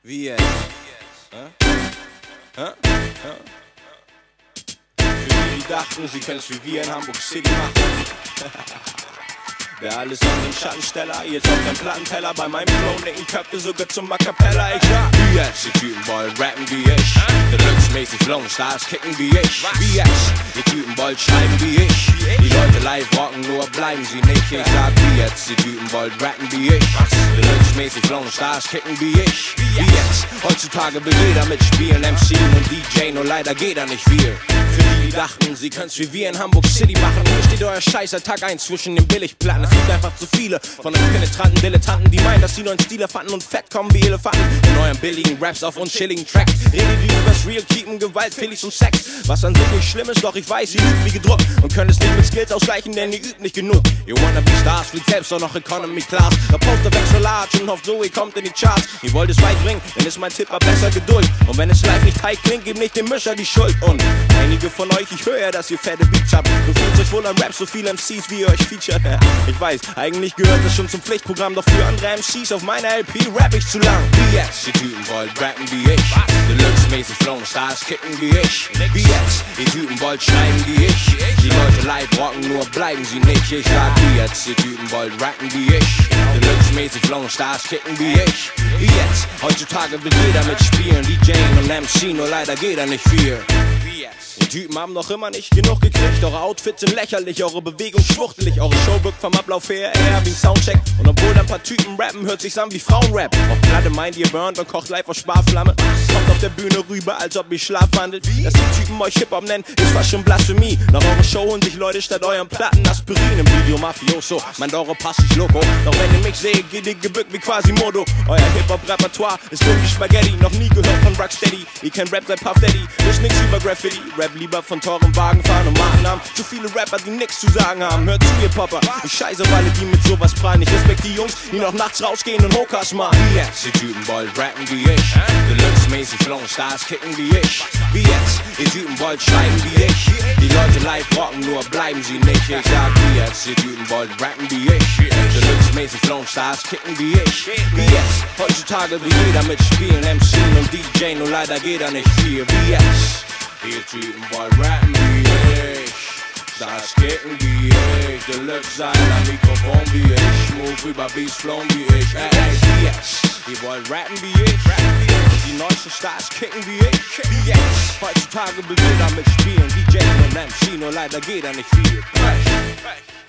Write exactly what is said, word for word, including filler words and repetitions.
Wie jetzt? Hä? Hä? Hä? Für die, die dachten, sie können's wie wir in Hamburg City machen. Wer alles an den Schattensteller, jetzt auf dem Plattenteller. Bei meinem Flow nicken Köpfe sogar zum A Cappella. Ich sag, wie jetzt? Die Typen wollen rappen wie ich. Deluxe-mäßig flown, Stars kicken wie ich. Wie jetzt? Die Typen wollen schreiben wie ich. Die Leute live rocken, nur bleiben sie nicht. Ich sag, wie jetzt? Die Typen wollen rappen wie ich. Deluxe-mäßig flown, Stars kicken wie ich. Wie jetzt? Heutzutage will jeder mitspielen, M C und D J, nur leider geht da nicht viel. Für die, die dachten, sie können's wie wir in Hamburg City machen. Hier steht euer Scheiß seit Tag eins zwischen den Billigplatten. Es gibt einfach zu viele von den penetranten Dilettanten, die meinen, dass sie neuen Stile fanden und fett kommen wie Elefanten. In euren billigen Raps auf uns chilligen Tracks redet ihr übers Real, keepen, Gewalt, Phillies und Sex. Was an sich nicht schlimm ist, doch ich weiß, ihr übt wie gedruckt und könnt es nicht mit Skills ausgleichen, denn ihr übt nicht genug. Ihr wanna be Stars, fliegt selbst auch noch Economy Class. Der Poster wächst so large und hofft so, ihr kommt in die Charts. Ihr wollt es weit bringen, dann ist mein Tipp aber besser Geduld. Und wenn es live nicht tight klingt, gebt nicht dem Mischer die Schuld. Und einige von euch, ich höre ja, dass ihr fette Beats habt. Du fühlt euch wohl an Raps, so viele M Cs wie ihr euch featured. Ich weiß, eigentlich gehört das schon zum Pflichtprogramm, doch für andere M Cs auf meiner L P rapp ich zu lang. Wie jetzt? Die Typen wollen rappen wie ich. Deluxe-mäßig flown, Stars kicken wie ich. Wie jetzt? Die Typen wollen schreiben wie ich. Die Leute live rocken, nur bleiben sie nicht. Ich sag wie jetzt? Die Typen wollen rappen wie ich. Deluxe-mäßig flown, Stars kicken wie ich. Wie jetzt? Heutzutage will jeder mitspielen, D J und M C, nur leider geht da nicht viel. Die Typen haben noch immer nicht genug gekriegt. Eure Outfits sind lächerlich, eure Bewegung schwuchtelig. Eure Show wirkt vom Ablauf her eher wie ein Soundcheck. Und obwohl ein paar Typen rappen, hört sich's an wie Frauenrap. Auf Platte meint ihr burnt und kocht live aus Sparflamme. Kommt auf der Bühne rüber, als ob ihr Schlaf wandelt. Dass die Typen euch Hip-Hop nennen, ist fast schon Blasphemie. Nach eurer Show holen sich Leute statt euren Platten Aspirin. Im Video Mafioso, meint eure Pass ist loco. Doch wenn ihr mich seht, geht ihr gebückt wie Quasimodo. Euer Hip-Hop-Repertoire ist dumm wie Spaghetti. Noch nie gehört von Rocksteady. Ihr kennt Rap seit Puff Daddy. Ist nix über Graffiti. Rap lieber von teurem Wagen fahren und Markennamen. Zu viele Rapper, die nix zu sagen haben. Hört zu, ihr Popper. Ich scheiße auf alle, die mit sowas prallen. Ich respekt die Jungs, die noch nachts rausgehen und Hokas machen. Wie jetzt? Die Typen wollen rappen wie ich. Deluxe-mäßig flown, Stars kicken wie ich. Wie jetzt? Die Typen wollen schreiben wie ich. Die Leute live rocken, nur bleiben sie nicht. Ich sag wie jetzt? Die Typen wollen rappen wie ich. Deluxe-mäßig flown, Stars kicken wie ich. Wie jetzt? Heutzutage will jeder mitspielen, M C und D J, nur leider geht da nicht viel. Wie jetzt? Die Typen wollen rappen wie ich. Stars kicken wie ich. Deluxe sein am Mikrofon wie ich. Smooth über Beats flown wie ich. Ey, ey, wie jetzt? Die wollen rappen wie ich. Und die neuesten Stars kicken wie ich. Wie jetzt? Heutzutage will jeder mitspielen. D J und M C, nur leider geht da nicht viel. Hey, hey.